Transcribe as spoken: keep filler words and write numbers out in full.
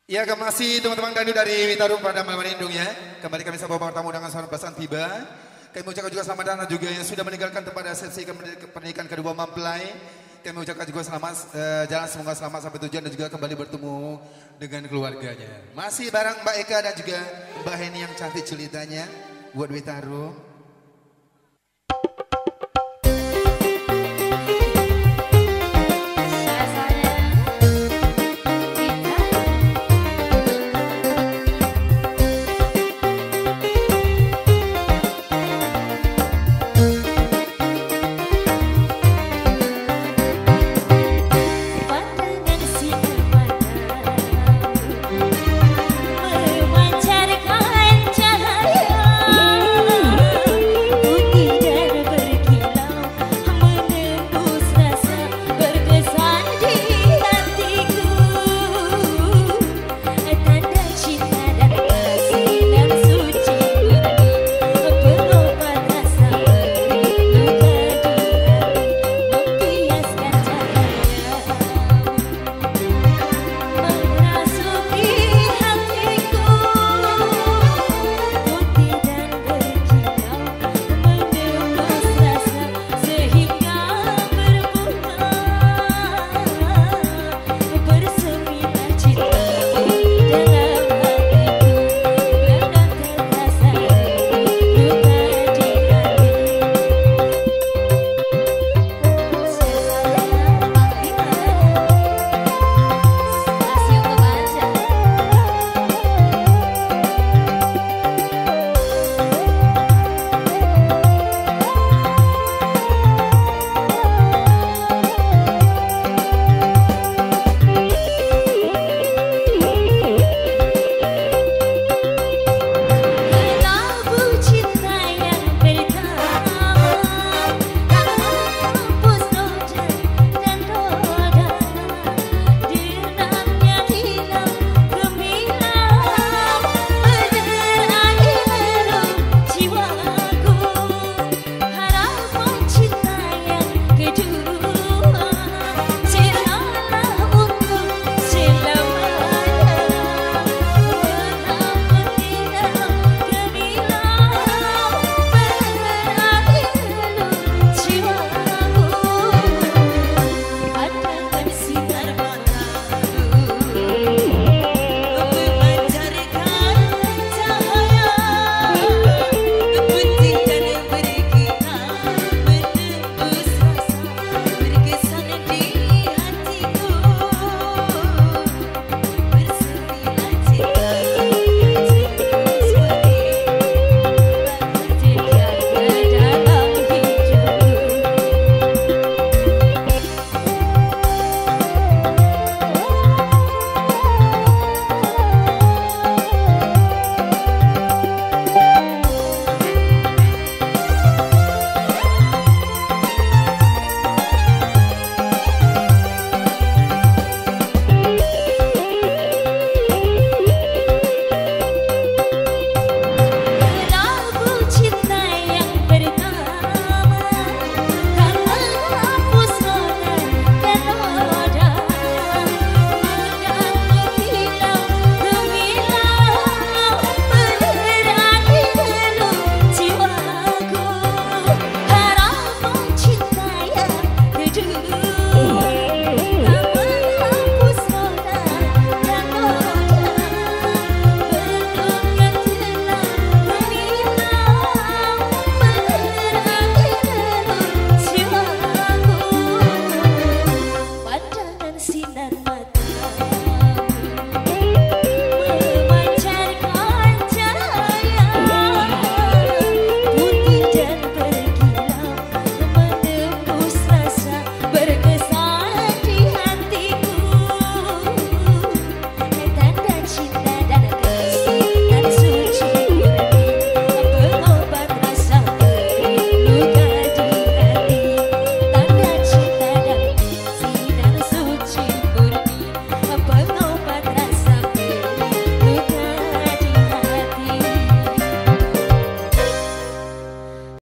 Ya, masih teman-teman Danu dari Witarum pada malam Indung ya. Kembali kami sapa para tamu dengan salam pesan tiba. Kami mengucapkan juga selamat datang juga yang sudah meninggalkan tempat resepsi pernikahan kedua mempelai. Kami mengucapkan juga selamat uh, jalan semoga selamat sampai tujuan dan juga kembali bertemu dengan keluarganya. Masih bareng Mbak Eka dan juga Mbak Heni yang cantik ceritanya buat Witarum.